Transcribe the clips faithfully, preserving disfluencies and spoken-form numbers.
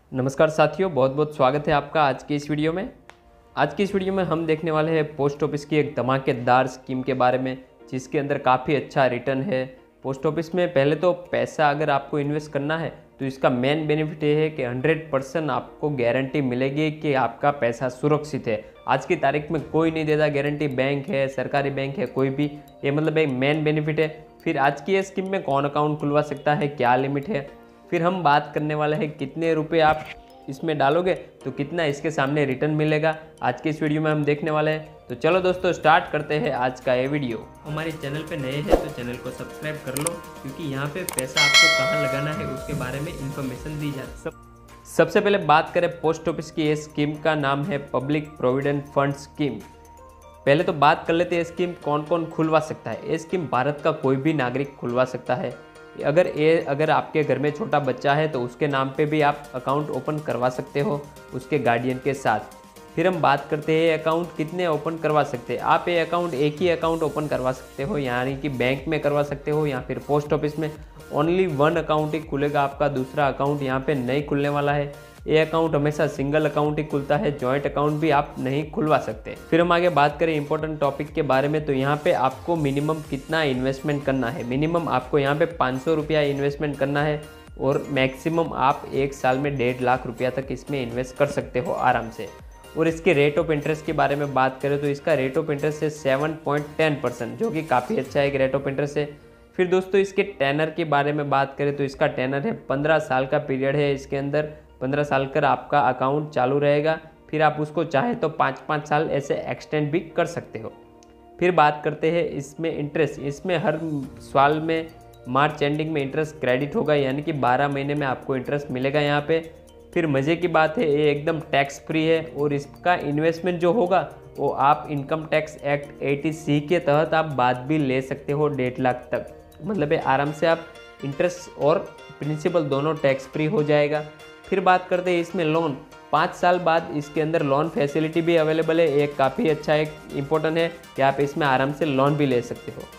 नमस्कार साथियों, बहुत बहुत स्वागत है आपका आज की इस वीडियो में। आज की इस वीडियो में हम देखने वाले हैं पोस्ट ऑफिस की एक धमाकेदार स्कीम के बारे में, जिसके अंदर काफ़ी अच्छा रिटर्न है। पोस्ट ऑफिस में पहले तो पैसा अगर आपको इन्वेस्ट करना है तो इसका मेन बेनिफिट ये है कि हंड्रेड परसेंट आपको गारंटी मिलेगी कि आपका पैसा सुरक्षित है। आज की तारीख में कोई नहीं देता गारंटी, बैंक है, सरकारी बैंक है, कोई भी। ये मतलब एक मेन बेनिफिट है। फिर आज की ये स्कीम में कौन अकाउंट खुलवा सकता है, क्या लिमिट है, फिर हम बात करने वाले हैं कितने रुपए आप इसमें डालोगे तो कितना इसके सामने रिटर्न मिलेगा, आज की इस वीडियो में हम देखने वाले हैं। तो चलो दोस्तों, स्टार्ट करते हैं आज का ये वीडियो। हमारे चैनल पे नए हैं तो चैनल को सब्सक्राइब कर लो, क्योंकि यहाँ पे पैसा आपको कहाँ लगाना है उसके बारे में इंफॉर्मेशन दी जाती है। सबसे पहले बात करें पोस्ट ऑफिस की, ये स्कीम का नाम है पब्लिक प्रोविडेंट फंड स्कीम। पहले तो बात कर लेते हैं स्कीम कौन कौन खुलवा सकता है। ये स्कीम भारत का कोई भी नागरिक खुलवा सकता है। अगर ये अगर आपके घर में छोटा बच्चा है तो उसके नाम पे भी आप अकाउंट ओपन करवा सकते हो उसके गार्डियन के साथ। फिर हम बात करते हैं अकाउंट कितने ओपन करवा सकते हैं। आप ये अकाउंट एक ही अकाउंट ओपन करवा सकते हो, यानी कि बैंक में करवा सकते हो या फिर पोस्ट ऑफिस में। ओनली वन अकाउंट ही खुलेगा आपका, दूसरा अकाउंट यहाँ पे नहीं खुलने वाला है। ये अकाउंट हमेशा सिंगल अकाउंट ही खुलता है, जॉइंट अकाउंट भी आप नहीं खुलवा सकते। फिर हम आगे बात करें इंपॉर्टेंट टॉपिक के बारे में, तो यहाँ पे आपको मिनिमम कितना इन्वेस्टमेंट करना है। मिनिमम आपको यहाँ पे पाँच सौ रुपया इन्वेस्टमेंट करना है और मैक्सिमम आप एक साल में डेढ़ लाख रुपया तक इसमें इन्वेस्ट कर सकते हो आराम से। और इसके रेट ऑफ इंटरेस्ट के बारे में बात करें तो इसका रेट ऑफ इंटरेस्ट है सेवन पॉइंट टेन परसेंट, जो कि काफ़ी अच्छा एक रेट ऑफ इंटरेस्ट है। फिर दोस्तों इसके टेनर के बारे में बात करें तो इसका टेनर है पंद्रह साल का पीरियड है। इसके अंदर पंद्रह साल कर आपका अकाउंट चालू रहेगा, फिर आप उसको चाहे तो पाँच पाँच साल ऐसे एक्सटेंड भी कर सकते हो। फिर बात करते हैं इसमें इंटरेस्ट। इसमें हर साल में मार्च एंडिंग में इंटरेस्ट क्रेडिट होगा, यानी कि बारह महीने में आपको इंटरेस्ट मिलेगा यहाँ पे। फिर मज़े की बात है, ये एकदम टैक्स फ्री है और इसका इन्वेस्टमेंट जो होगा वो आप income tax act eighty C के तहत आप बाद भी ले सकते हो डेढ़ लाख तक। मतलब है आराम से आप इंटरेस्ट और प्रिंसिपल दोनों टैक्स फ्री हो जाएगा। फिर बात करते हैं इसमें लोन। पाँच साल बाद इसके अंदर लोन फैसिलिटी भी अवेलेबल है। एक काफ़ी अच्छा एक इम्पोर्टेंट है कि आप इसमें आराम से लोन भी ले सकते हो।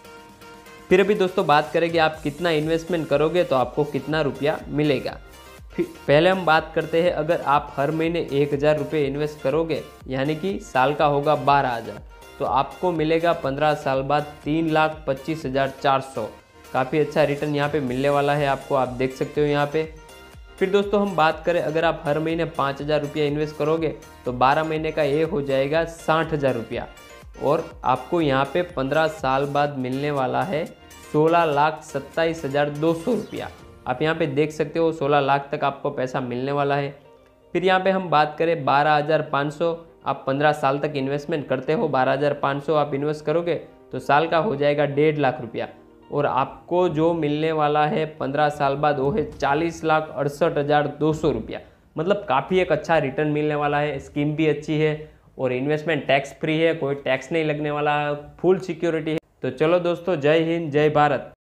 फिर अभी दोस्तों बात करें कि आप कितना इन्वेस्टमेंट करोगे तो आपको कितना रुपया मिलेगा। फिर पहले हम बात करते हैं, अगर आप हर महीने एक हज़ार रुपये इन्वेस्ट करोगे, यानी कि साल का होगा बारह हज़ार, तो आपको मिलेगा पंद्रह साल बाद तीन लाख पच्चीस हज़ार चार सौ। काफ़ी अच्छा रिटर्न यहाँ पे मिलने वाला है आपको, आप देख सकते हो यहाँ पे। फिर दोस्तों हम बात करें, अगर आप हर महीने पाँच हज़ार रुपया इन्वेस्ट करोगे तो बारह महीने का ये हो जाएगा साठ हज़ार रुपया, और आपको यहाँ पे पंद्रह साल बाद मिलने वाला है सोलह लाख सत्ताईस हज़ार दो सौ रुपया। आप यहाँ पे देख सकते हो सोलह लाख तक आपको पैसा मिलने वाला है। फिर यहाँ पे हम बात करें बारह हज़ार पाँच सौ, आप पंद्रह साल तक इन्वेस्टमेंट करते हो, बारह हज़ार पाँच सौ आप इन्वेस्ट करोगे तो साल का हो जाएगा डेढ़ लाख रुपया, और आपको जो मिलने वाला है पंद्रह साल बाद वो है चालीस लाख अड़सठ हज़ार दो सौ रुपया। मतलब काफ़ी एक अच्छा रिटर्न मिलने वाला है। स्कीम भी अच्छी है और इन्वेस्टमेंट टैक्स फ्री है, कोई टैक्स नहीं लगने वाला है, फुल सिक्योरिटी है। तो चलो दोस्तों, जय हिंद, जय भारत।